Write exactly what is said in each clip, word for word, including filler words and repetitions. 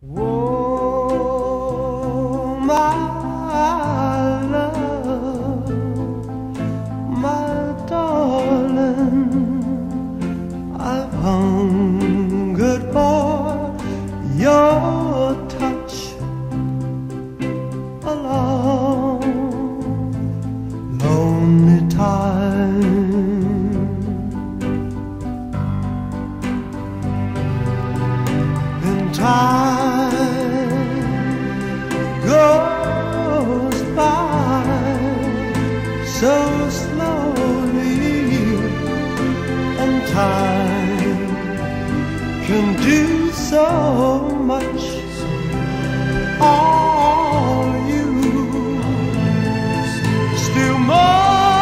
Oh, my love, my darling, I've hungered for your touch a long, lonely time. And time goes by so slowly, and time can do so much. All you still more.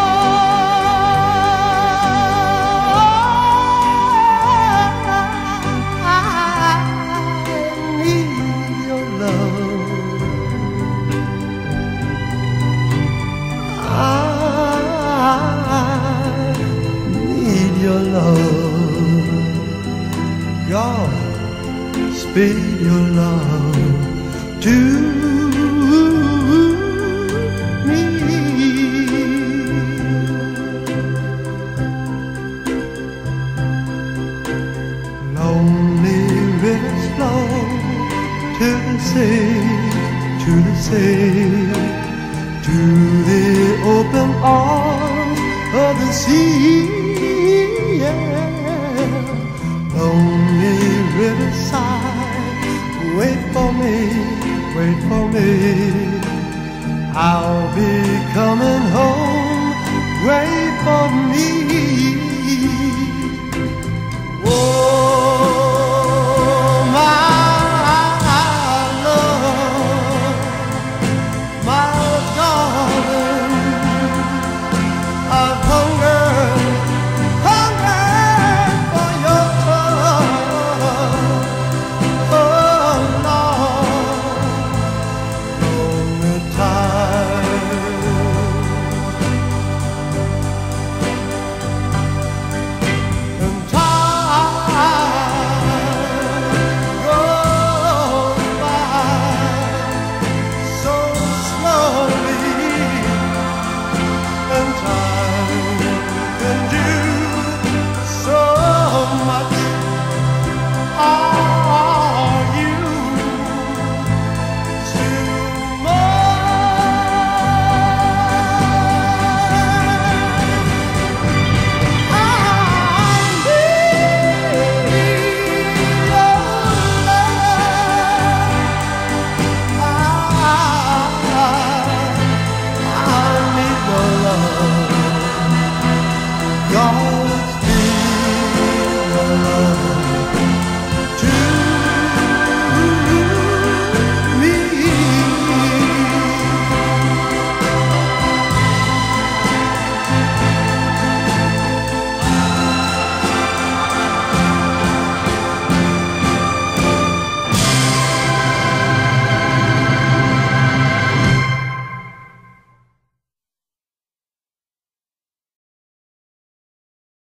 Your love, God, speed your love to me. Lonely rivers flow to the sea, to the sea, to the open arms of the sea. Lonely riverside, wait for me, wait for me. I'll be coming home, wait for me.